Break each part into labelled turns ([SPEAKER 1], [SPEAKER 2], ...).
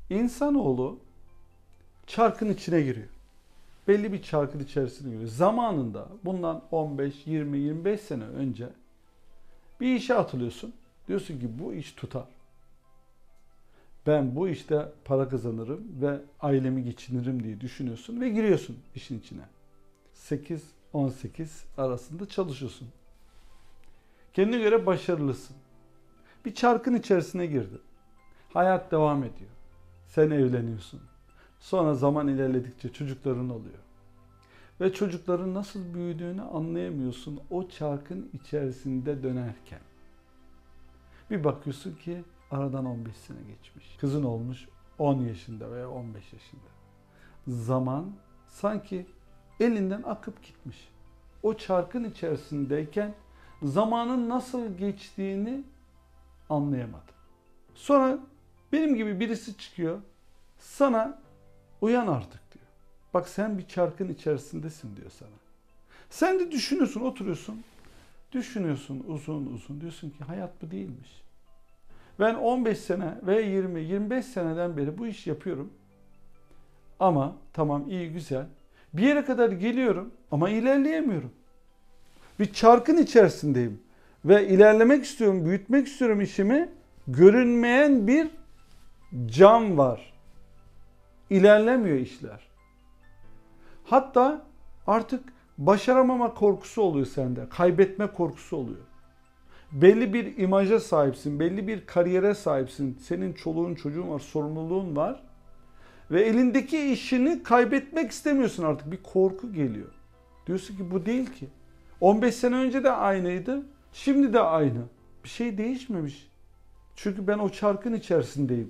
[SPEAKER 1] İnsanoğlu çarkın içine giriyor. Belli bir çarkın içerisine giriyor. Zamanında bundan 15, 20, 25 sene önce bir işe atılıyorsun. Diyorsun ki bu iş tutar. Ben bu işte para kazanırım ve ailemi geçinirim diye düşünüyorsun ve giriyorsun işin içine. 8-18 arasında çalışıyorsun. Kendine göre başarılısın. Bir çarkın içerisine girdin. Hayat devam ediyor. Sen evleniyorsun. Sonra zaman ilerledikçe çocukların oluyor. Ve çocukların nasıl büyüdüğünü anlayamıyorsun o çarkın içerisinde dönerken. Bir bakıyorsun ki aradan 15 sene geçmiş. Kızın olmuş 10 yaşında veya 15 yaşında. Zaman sanki elinden akıp gitmiş. O çarkın içerisindeyken zamanın nasıl geçtiğini anlayamadım. Sonra benim gibi birisi çıkıyor, sana uyan artık diyor. Bak sen bir çarkın içerisindesin diyor sana. Sen de düşünüyorsun, oturuyorsun. Düşünüyorsun uzun uzun. Diyorsun ki hayat bu değilmiş. Ben 15 sene ve 20-25 seneden beri bu işi yapıyorum. Ama tamam iyi güzel. Bir yere kadar geliyorum ama ilerleyemiyorum. Bir çarkın içerisindeyim. Ve ilerlemek istiyorum, büyütmek istiyorum işimi. Görünmeyen bir cam var. İlerlemiyor işler. Hatta artık başaramama korkusu oluyor sende. Kaybetme korkusu oluyor. Belli bir imaja sahipsin, belli bir kariyere sahipsin. Senin çoluğun çocuğun var, sorumluluğun var. Ve elindeki işini kaybetmek istemiyorsun artık. Bir korku geliyor. Diyorsun ki bu değil ki. 15 sene önce de aynıydı, şimdi de aynı. Bir şey değişmemiş. Çünkü ben o çarkın içerisindeyim.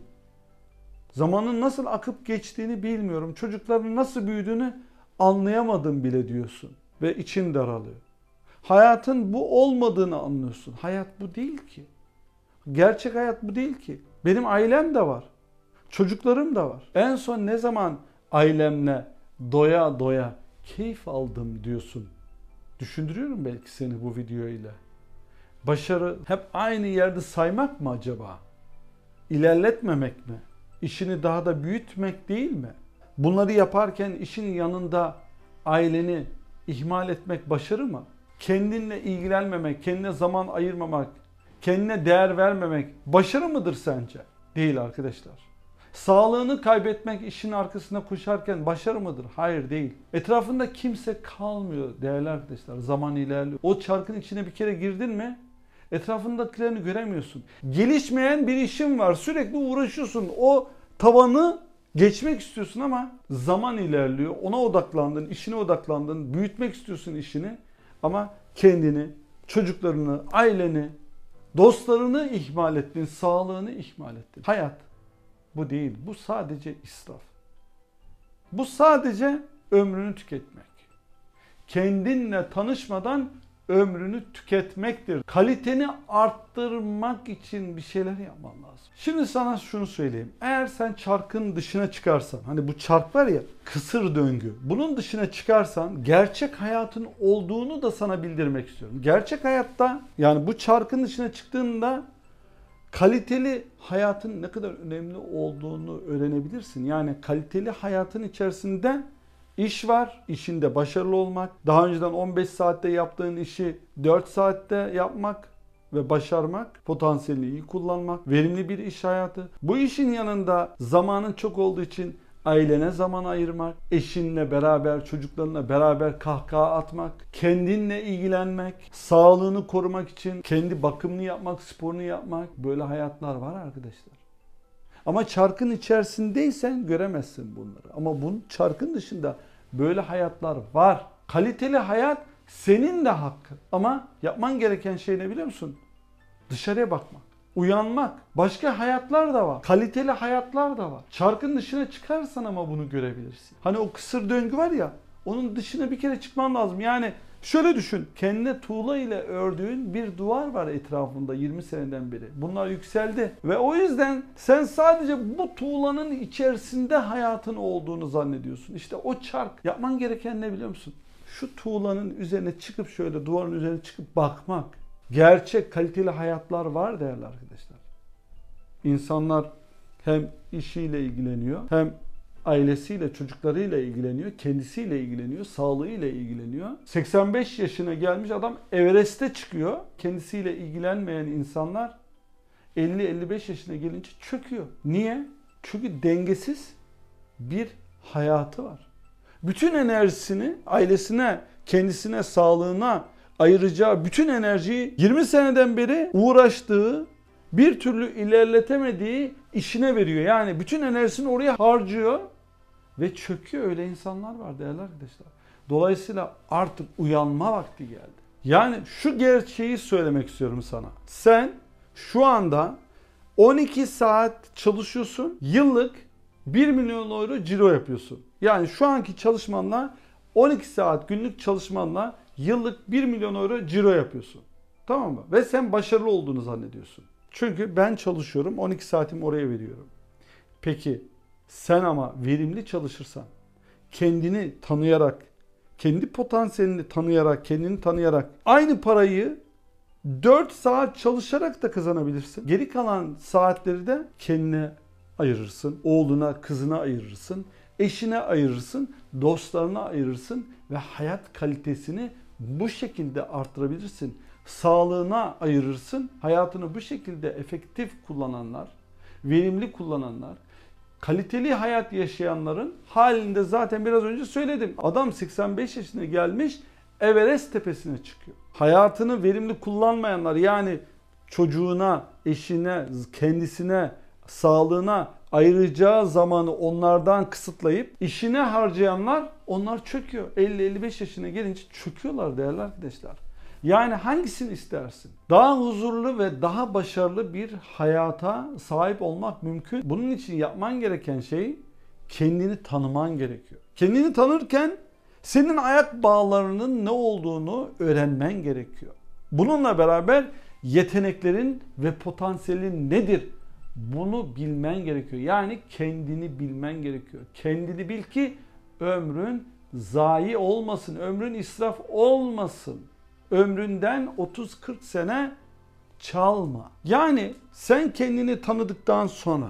[SPEAKER 1] Zamanın nasıl akıp geçtiğini bilmiyorum. Çocukların nasıl büyüdüğünü anlayamadım bile diyorsun. Ve için daralıyor. Hayatın bu olmadığını anlıyorsun. Hayat bu değil ki. Gerçek hayat bu değil ki. Benim ailem de var. Çocuklarım da var. En son ne zaman ailemle doya doya keyif aldım diyorsun. Düşündürüyorum belki seni bu videoyla. Başarı hep aynı yerde saymak mı acaba? İlerletmemek mi? İşini daha da büyütmek değil mi? Bunları yaparken işin yanında aileni ihmal etmek başarı mı? Kendinle ilgilenmemek, kendine zaman ayırmamak, kendine değer vermemek başarı mıdır sence? Değil arkadaşlar. Sağlığını kaybetmek işin arkasına koşarken başarı mıdır? Hayır değil. Etrafında kimse kalmıyor değerli arkadaşlar. Zaman ilerliyor. O çarkın içine bir kere girdin mi etrafındakilerini göremiyorsun. Gelişmeyen bir işin var. Sürekli uğraşıyorsun. O tavanı geçmek istiyorsun ama zaman ilerliyor. Ona odaklandın, işine odaklandın. Büyütmek istiyorsun işini. Ama kendini, çocuklarını, aileni, dostlarını ihmal ettin. Sağlığını ihmal ettin. Hayat bu değil. Bu sadece israf. Bu sadece ömrünü tüketmek. Kendinle tanışmadan ömrünü tüketmektir. Kaliteni arttırmak için bir şeyler yapman lazım. Şimdi sana şunu söyleyeyim. Eğer sen çarkın dışına çıkarsan, hani bu çark var ya, kısır döngü. Bunun dışına çıkarsan gerçek hayatın olduğunu da sana bildirmek istiyorum. Gerçek hayatta, yani bu çarkın dışına çıktığında kaliteli hayatın ne kadar önemli olduğunu öğrenebilirsin. Yani kaliteli hayatın içerisinde İş var, işinde başarılı olmak, daha önceden 15 saatte yaptığın işi 4 saatte yapmak ve başarmak, potansiyelini iyi kullanmak, verimli bir iş hayatı. Bu işin yanında zamanın çok olduğu için ailene zaman ayırmak, eşinle beraber, çocuklarınla beraber kahkaha atmak, kendinle ilgilenmek, sağlığını korumak için kendi bakımını yapmak, sporunu yapmak, böyle hayatlar var arkadaşlar. Ama çarkın içerisindeysen göremezsin bunları. Ama bunun çarkın dışında böyle hayatlar var. Kaliteli hayat senin de hakkın. Ama yapman gereken şey ne biliyor musun? Dışarıya bakmak, uyanmak. Başka hayatlar da var. Kaliteli hayatlar da var. Çarkın dışına çıkarsan ama bunu görebilirsin. Hani o kısır döngü var ya, onun dışına bir kere çıkman lazım. Yani şöyle düşün, kendine tuğla ile ördüğün bir duvar var etrafında 20 seneden beri. Bunlar yükseldi ve o yüzden sen sadece bu tuğlanın içerisinde hayatın olduğunu zannediyorsun. İşte o çark. Yapman gereken ne biliyor musun? Şu tuğlanın üzerine çıkıp şöyle duvarın üzerine çıkıp bakmak. Gerçek kaliteli hayatlar var değerli arkadaşlar. İnsanlar Hem işiyle ilgileniyor, hem ailesiyle, çocuklarıyla ilgileniyor, kendisiyle ilgileniyor, sağlığıyla ilgileniyor. 85 yaşına gelmiş adam Everest'e çıkıyor. Kendisiyle ilgilenmeyen insanlar 50-55 yaşına gelince çöküyor. Niye? Çünkü dengesiz bir hayatı var. Bütün enerjisini ailesine, kendisine, sağlığına ayıracağı bütün enerjiyi 20 seneden beri uğraştığı, bir türlü ilerletemediği işine veriyor. Yani bütün enerjisini oraya harcıyor ve çöküyor. Öyle insanlar var değerli arkadaşlar. Dolayısıyla artık uyanma vakti geldi. Yani şu gerçeği söylemek istiyorum sana. Sen şu anda 12 saat çalışıyorsun. Yıllık 1 milyon euro ciro yapıyorsun. Yani şu anki çalışmanla 12 saat günlük çalışmanla yıllık 1 milyon euro ciro yapıyorsun. Tamam mı? Ve sen başarılı olduğunu zannediyorsun. Çünkü ben çalışıyorum, 12 saatimi oraya veriyorum. Peki sen ama verimli çalışırsan, kendini tanıyarak, kendi potansiyelini tanıyarak, kendini tanıyarak aynı parayı 4 saat çalışarak da kazanabilirsin. Geri kalan saatleri de kendine ayırırsın. Oğluna, kızına ayırırsın. Eşine ayırırsın. Dostlarına ayırırsın. Ve hayat kalitesini bu şekilde arttırabilirsin. Sağlığına ayırırsın. Hayatını bu şekilde efektif kullananlar, verimli kullananlar, kaliteli hayat yaşayanların halinde zaten biraz önce söyledim. Adam 85 yaşına gelmiş, Everest tepesine çıkıyor. Hayatını verimli kullanmayanlar, yani çocuğuna, eşine, kendisine, sağlığına ayıracağı zamanı onlardan kısıtlayıp işine harcayanlar, onlar çöküyor. 50-55 yaşına gelince çöküyorlar değerli arkadaşlar. Yani hangisini istersin? Daha huzurlu ve daha başarılı bir hayata sahip olmak mümkün. Bunun için yapman gereken şey kendini tanıman gerekiyor. Kendini tanırken senin ayak bağlarının ne olduğunu öğrenmen gerekiyor. Bununla beraber yeteneklerin ve potansiyelin nedir? Bunu bilmen gerekiyor. Yani kendini bilmen gerekiyor. Kendini bil ki ömrün zayi olmasın, ömrün israf olmasın. Ömründen 30-40 sene çalma. Yani sen kendini tanıdıktan sonra,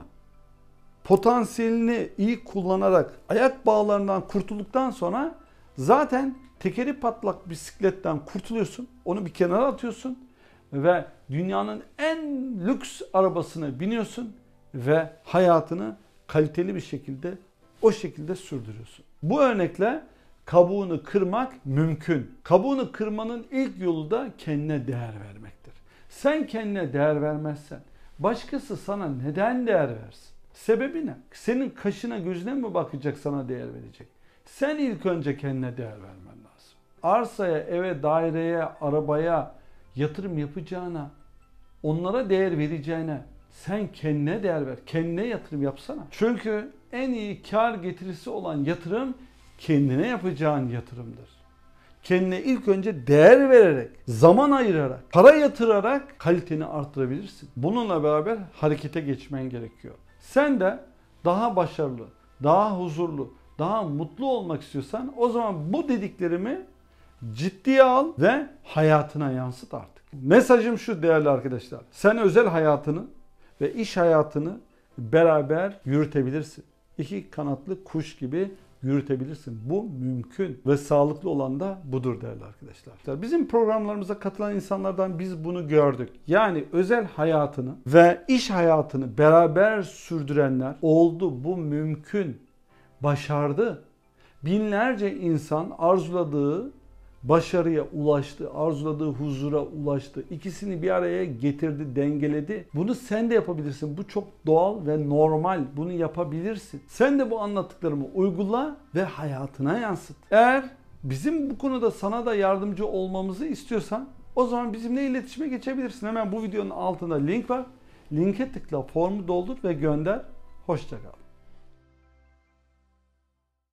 [SPEAKER 1] potansiyelini iyi kullanarak, ayak bağlarından kurtulduktan sonra zaten tekeri patlak bisikletten kurtuluyorsun. Onu bir kenara atıyorsun ve dünyanın en lüks arabasına biniyorsun ve hayatını kaliteli bir şekilde o şekilde sürdürüyorsun. Bu örnekle kabuğunu kırmak mümkün. Kabuğunu kırmanın ilk yolu da kendine değer vermektir. Sen kendine değer vermezsen başkası sana neden değer versin? Sebebi ne? Senin kaşına gözüne mi bakacak, sana değer verecek? Sen ilk önce kendine değer vermen lazım. Arsaya, eve, daireye, arabaya yatırım yapacağına, onlara değer vereceğine sen kendine değer ver. Kendine yatırım yapsana. Çünkü en iyi kar getirisi olan yatırım kendine yapacağın yatırımdır. Kendine ilk önce değer vererek, zaman ayırarak, para yatırarak kaliteni arttırabilirsin. Bununla beraber harekete geçmen gerekiyor. Sen de daha başarılı, daha huzurlu, daha mutlu olmak istiyorsan o zaman bu dediklerimi ciddiye al ve hayatına yansıt artık. Mesajım şu değerli arkadaşlar. Sen özel hayatını ve iş hayatını beraber yürütebilirsin. İki kanatlı kuş gibi yürütebilirsin. Bu mümkün ve sağlıklı olan da budur değerli arkadaşlar. Bizim programlarımıza katılan insanlardan biz bunu gördük. Yani özel hayatını ve iş hayatını beraber sürdürenler oldu. Bu mümkün. Başardı. Binlerce insan arzuladığı başarıya ulaştı, arzuladığı huzura ulaştı. İkisini bir araya getirdi, dengeledi. Bunu sen de yapabilirsin. Bu çok doğal ve normal. Bunu yapabilirsin. Sen de bu anlattıklarımı uygula ve hayatına yansıt. Eğer bizim bu konuda sana da yardımcı olmamızı istiyorsan o zaman bizimle iletişime geçebilirsin. Hemen bu videonun altında link var. Linke tıkla, formu doldur ve gönder. Hoşça kal.